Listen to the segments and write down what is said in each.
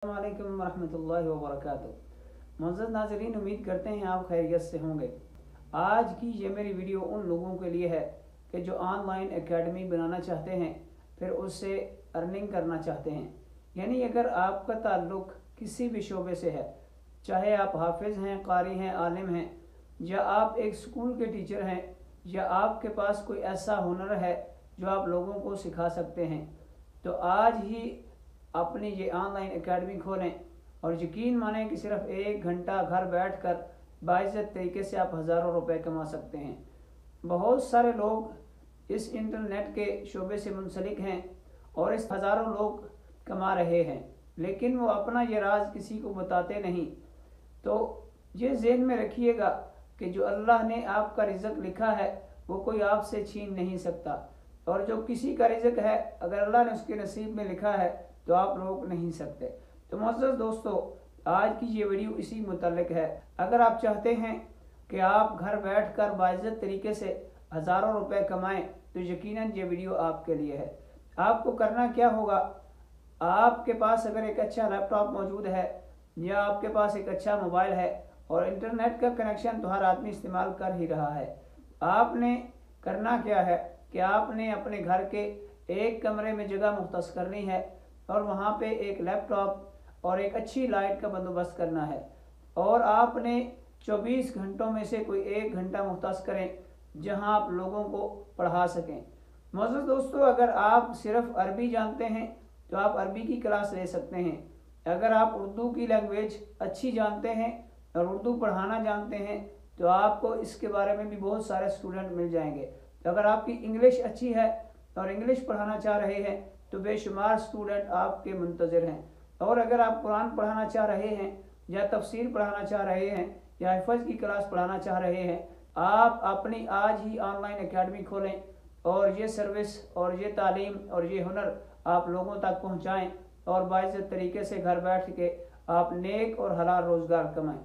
अस्सलामुअलैकुम वरहमतुल्लाहि वबरकातुहू। मुअज़्ज़ज़ नाज़रीन, उम्मीद करते हैं आप खैरियत से होंगे। आज की ये मेरी वीडियो उन लोगों के लिए है कि जो ऑनलाइन एकेडमी बनाना चाहते हैं, फिर उससे अर्निंग करना चाहते हैं। यानी अगर आपका ताल्लुक़ किसी भी शोबे से है, चाहे आप हाफिज़ हैं, कारी हैं, आलिम हैं, या आप एक स्कूल के टीचर हैं, या आपके पास कोई ऐसा हुनर है जो आप लोगों को सिखा सकते हैं, तो आज ही अपनी ये ऑनलाइन एकेडमी खोलें और यकीन मानें कि सिर्फ 1 घंटा घर बैठकर बाइज्जत तरीके से आप हज़ारों रुपए कमा सकते हैं। बहुत सारे लोग इस इंटरनेट के शोबे से मुंसलिक हैं और इस हज़ारों लोग कमा रहे हैं, लेकिन वो अपना ये राज किसी को बताते नहीं। तो ये ज़हन में रखिएगा कि जो अल्लाह ने आपका रिज़्क लिखा है वो कोई आपसे छीन नहीं सकता, और जो किसी का रिज़्क है अगर अल्लाह ने उसके नसीब में लिखा है तो आप रोक नहीं सकते। तो मुअज़्ज़ज़ दोस्तों, आज की ये वीडियो इसी मुतल्लिक है। अगर आप चाहते हैं कि आप घर बैठकर बाइज्जत तरीके से हज़ारों रुपए कमाएं, तो यकीनन ये वीडियो आपके लिए है। आपको करना क्या होगा, आपके पास अगर एक अच्छा लैपटॉप मौजूद है या आपके पास एक अच्छा मोबाइल है और इंटरनेट का कनेक्शन तो हर आदमी इस्तेमाल कर ही रहा है, आपने करना क्या है कि आपने अपने घर के एक कमरे में जगह मुख्तस करनी है और वहाँ पे एक लैपटॉप और एक अच्छी लाइट का बंदोबस्त करना है, और आपने 24 घंटों में से कोई 1 घंटा मुख्तस करें जहाँ आप लोगों को पढ़ा सकें। मुअज़्ज़ज़ दोस्तों, अगर आप सिर्फ अरबी जानते हैं तो आप अरबी की क्लास ले सकते हैं। अगर आप उर्दू की लैंग्वेज अच्छी जानते हैं और उर्दू पढ़ाना जानते हैं तो आपको इसके बारे में भी बहुत सारे स्टूडेंट मिल जाएंगे। अगर आपकी इंग्लिश अच्छी है और इंग्लिश पढ़ाना चाह रहे हैं तो बेशुमार स्टूडेंट आपके मुंतज़िर हैं। और अगर आप कुरान पढ़ाना चाह रहे हैं या तफसीर पढ़ाना चाह रहे हैं या हिफ़्ज़ की क्लास पढ़ाना चाह रहे हैं, आप अपनी आज ही ऑनलाइन एकेडमी खोलें और ये सर्विस और ये तालीम और ये हुनर आप लोगों तक पहुँचाएँ और बाइज्जत तरीके से घर बैठ के आप नेक और हलाल रोज़गार कमाएँ।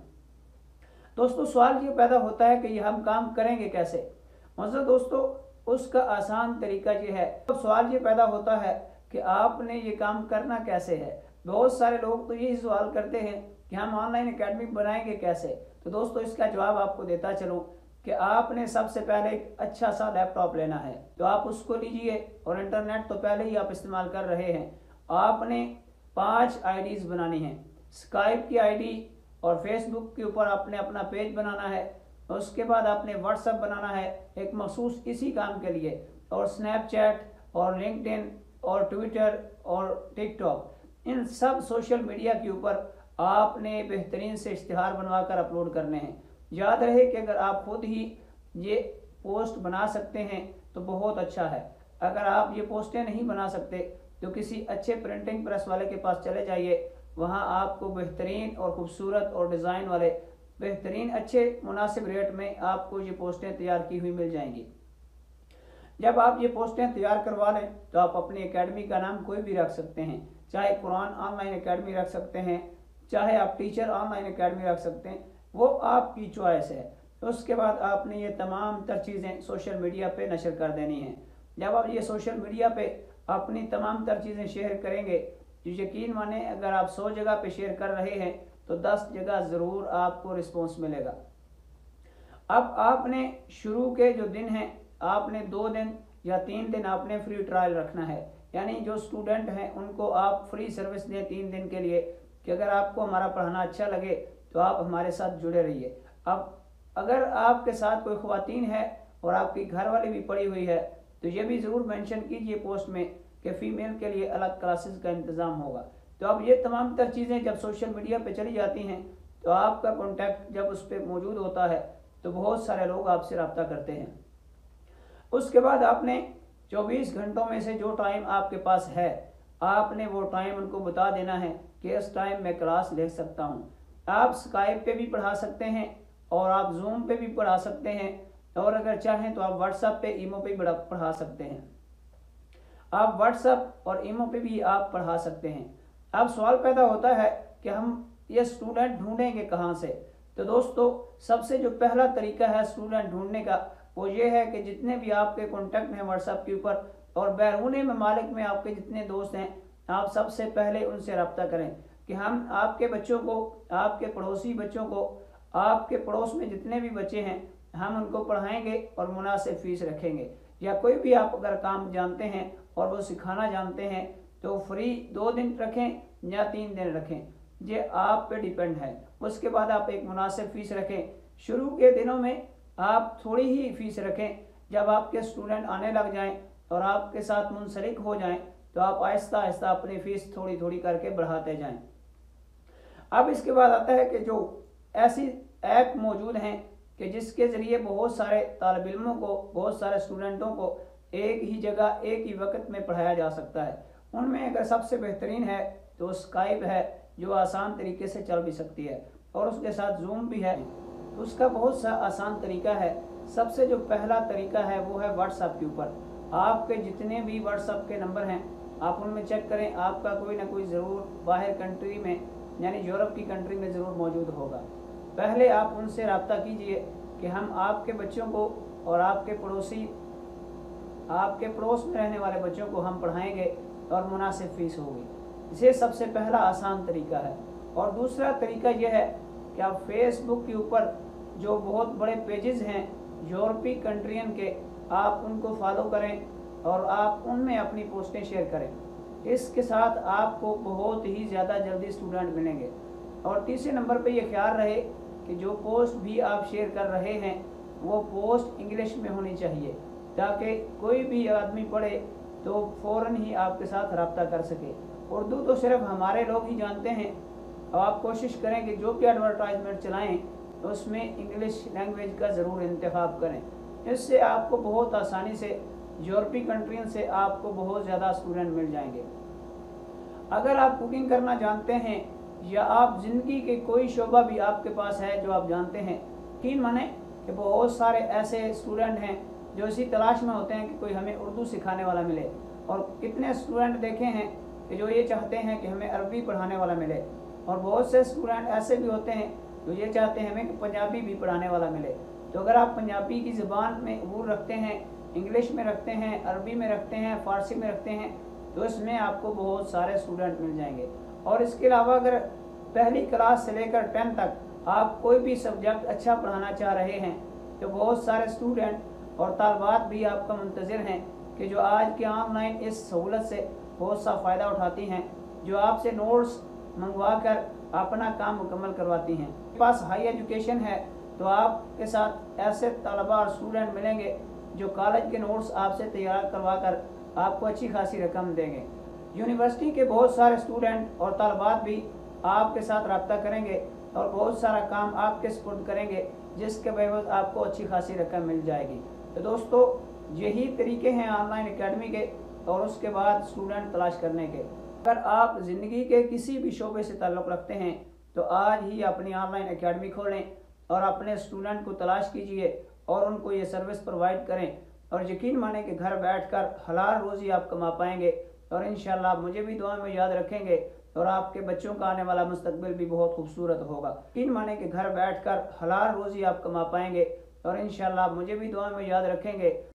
दोस्तों, सवाल ये पैदा होता है कि ये हम काम करेंगे कैसे। मुअज़्ज़ज़ दोस्तों, उसका आसान तरीका ये है। तो सवाल ये पैदा होता है कि आपने ये काम करना कैसे है। बहुत सारे लोग तो यही सवाल करते हैं कि हम ऑनलाइन एकेडमी बनाएंगे कैसे। तो दोस्तों, इसका जवाब आपको देता चलूँ कि आपने सबसे पहले एक अच्छा सा लैपटॉप लेना है, तो आप उसको लीजिए, और इंटरनेट तो पहले ही आप इस्तेमाल कर रहे हैं। आपने 5 आईडीज़ बनानी हैं, स्काइप की आईडी और फेसबुक के ऊपर आपने अपना पेज बनाना है। उसके बाद आपने व्हाट्सएप बनाना है एक मखसूस इसी काम के लिए, और स्नैपचैट और लिंक्डइन और ट्विटर और टिकटॉक, इन सब सोशल मीडिया के ऊपर आपने बेहतरीन से इश्तिहार बनवाकर अपलोड करने हैं। याद रहे कि अगर आप खुद ही ये पोस्ट बना सकते हैं तो बहुत अच्छा है। अगर आप ये पोस्टें नहीं बना सकते तो किसी अच्छे प्रिंटिंग प्रेस वाले के पास चले जाइए, वहाँ आपको बेहतरीन और ख़ूबसूरत और डिज़ाइन वाले बेहतरीन अच्छे मुनासिब रेट में आपको ये पोस्टें तैयार की हुई मिल जाएंगी। जब आप ये पोस्टें तैयार करवा लें तो आप अपनी एकेडमी का नाम कोई भी रख सकते हैं, चाहे कुरान ऑनलाइन एकेडमी रख सकते हैं, चाहे आप टीचर ऑनलाइन एकेडमी रख सकते हैं, वो आपकी चॉइस है। तो उसके बाद आपने ये तमाम तर चीज़ें सोशल मीडिया पे नशर कर देनी हैं। जब आप ये सोशल मीडिया पे अपनी तमाम तर चीज़ें शेयर करेंगे तो यकीन माने अगर आप 100 जगह पे शेयर कर रहे हैं तो 10 जगह ज़रूर आपको रिस्पॉन्स मिलेगा। अब आपने शुरू के जो दिन हैं, आपने 2 दिन या 3 दिन आपने फ्री ट्रायल रखना है। यानी जो स्टूडेंट हैं उनको आप फ्री सर्विस दें 3 दिन के लिए कि अगर आपको हमारा पढ़ाना अच्छा लगे तो आप हमारे साथ जुड़े रहिए। अब अगर आपके साथ कोई ख्वातीन है और आपकी घर वाली भी पड़ी हुई है तो ये भी ज़रूर मेंशन कीजिए पोस्ट में कि फ़ीमेल के लिए अलग क्लासेस का इंतज़ाम होगा। तो अब ये तमाम तर चीज़ें जब सोशल मीडिया पे चली जाती हैं तो आपका कॉन्टैक्ट जब उस पर मौजूद होता है तो बहुत सारे लोग आपसे रब्ता करते हैं। उसके बाद आपने 24 घंटों में से जो टाइम आपके पास है, आपने वो टाइम उनको बता देना है कि इस टाइम मैं क्लास ले सकता हूँ। आप स्काइप पे भी पढ़ा सकते हैं और आप जूम पे भी पढ़ा सकते हैं, और अगर चाहें तो आप व्हाट्सएप पे, ईमो पे भी पढ़ा सकते हैं। आप व्हाट्सएप और ईमो पे भी आप पढ़ा सकते हैं। अब सवाल पैदा होता है कि हम ये स्टूडेंट ढूंढेंगे कहाँ से। तो दोस्तों, सबसे जो पहला तरीका है स्टूडेंट ढूंढने का वो ये है कि जितने भी आपके कॉन्टैक्ट हैं व्हाट्सएप के ऊपर और बैरून ममालिक में आपके जितने दोस्त हैं, आप सबसे पहले उनसे रब्ता करें कि हम आपके बच्चों को, आपके पड़ोसी बच्चों को, आपके पड़ोस में जितने भी बच्चे हैं हम उनको पढ़ाएंगे और मुनासिब फीस रखेंगे। या कोई भी आप अगर काम जानते हैं और वो सिखाना जानते हैं तो फ्री 2 दिन रखें या 3 दिन रखें, ये आप पे डिपेंड है। उसके बाद आप एक मुनासिब फीस रखें। शुरू के दिनों में आप थोड़ी ही फीस रखें, जब आपके स्टूडेंट आने लग जाएं और आपके साथ मुंसलिक हो जाएं तो आप आहिस्ता आहिस्ता अपनी फीस थोड़ी थोड़ी करके बढ़ाते जाएं। अब इसके बाद आता है कि जो ऐसी ऐप मौजूद हैं कि जिसके ज़रिए बहुत सारे तालिब इल्मों को, बहुत सारे स्टूडेंटों को एक ही जगह एक ही वक्त में पढ़ाया जा सकता है। उनमें अगर सबसे बेहतरीन है तो स्काइप है, जो आसान तरीके से चल भी सकती है, और उसके साथ जूम भी है। तो उसका बहुत सा आसान तरीका है। सबसे जो पहला तरीका है वो है व्हाट्सएप के ऊपर। आपके जितने भी व्हाट्सएप के नंबर हैं आप उनमें चेक करें, आपका कोई ना कोई ज़रूर बाहर कंट्री में यानी यूरोप की कंट्री में ज़रूर मौजूद होगा। पहले आप उनसे रब्ता कीजिए कि हम आपके बच्चों को और आपके पड़ोसी, आपके पड़ोस में रहने वाले बच्चों को हम पढ़ाएंगे और मुनासिब फीस होगी। ये सबसे पहला आसान तरीका है। और दूसरा तरीका यह है कि आप फेसबुक के ऊपर जो बहुत बड़े पेजेस हैं यूरोपीय कंट्रियन के, आप उनको फॉलो करें और आप उनमें अपनी पोस्टें शेयर करें। इसके साथ आपको बहुत ही ज़्यादा जल्दी स्टूडेंट मिलेंगे। और तीसरे नंबर पे ये ख्याल रहे कि जो पोस्ट भी आप शेयर कर रहे हैं वो पोस्ट इंग्लिश में होनी चाहिए, ताकि कोई भी आदमी पढ़े तो फ़ौरन ही आपके साथ रब्ता कर सके। उर्दू तो सिर्फ हमारे लोग ही जानते हैं। और आप कोशिश करें कि जो भी एडवर्टाइजमेंट चलाएं तो उसमें इंग्लिश लैंग्वेज का ज़रूर इंतखाब करें। इससे आपको बहुत आसानी से यूरोपीय कंट्रियों से आपको बहुत ज़्यादा स्टूडेंट मिल जाएंगे। अगर आप कुकिंग करना जानते हैं या आप ज़िंदगी के कोई शोबा भी आपके पास है जो आप जानते हैं, यकीन माने कि बहुत सारे ऐसे स्टूडेंट हैं जो इसी तलाश में होते हैं कि कोई हमें उर्दू सिखाने वाला मिले। और कितने स्टूडेंट देखे हैं कि जो ये चाहते हैं कि हमें अरबी पढ़ाने वाला मिले। और बहुत से स्टूडेंट ऐसे भी होते हैं जो ये चाहते हैं हमें कि पंजाबी भी पढ़ाने वाला मिले। तो अगर आप पंजाबी की ज़बान में अबूर रखते हैं, इंग्लिश में रखते हैं, अरबी में रखते हैं, फ़ारसी में रखते हैं, तो इसमें आपको बहुत सारे स्टूडेंट मिल जाएंगे। और इसके अलावा अगर पहली क्लास से लेकर 10 तक आप कोई भी सब्जेक्ट अच्छा पढ़ाना चाह रहे हैं तो बहुत सारे स्टूडेंट और तालबात भी आपका मुंतज़िर हैं कि जो आज के ऑनलाइन इस सहूलत से बहुत सा फ़ायदा उठाती हैं, जो आपसे नोट्स मंगवा कर अपना काम मुकम्मल करवाती हैं। आपके पास हाई एजुकेशन है तो आपके साथ ऐसे तलबा और स्टूडेंट मिलेंगे जो कॉलेज के नोट्स आपसे तैयार करवा कर आपको अच्छी खासी रकम देंगे। यूनिवर्सिटी के बहुत सारे स्टूडेंट और तलबात भी आपके साथ रब्ता करेंगे और बहुत सारा काम आपके सुपुर्द करेंगे, जिसके बदौलत आपको अच्छी खासी रकम मिल जाएगी। तो दोस्तों, यही तरीके हैं ऑनलाइन एकेडमी के और उसके बाद स्टूडेंट तलाश करने के। अगर आप ज़िंदगी के किसी भी शोबे से ताल्लुक़ रखते हैं तो आज ही अपनी ऑनलाइन एकेडमी खोलें और अपने स्टूडेंट को तलाश कीजिए और उनको ये सर्विस प्रोवाइड करें। और यकीन माने कि घर बैठकर हलाल रोज़ी आप कमा पाएंगे और इंशाल्लाह मुझे भी दुआ में याद रखेंगे और आपके बच्चों का आने वाला मुस्तकबिल भी बहुत खूबसूरत होगा। यकीन माने कि घर बैठकर हलाल रोज़ी आप कमा पाएंगे और इंशाल्लाह मुझे भी दुआ में याद रखेंगे।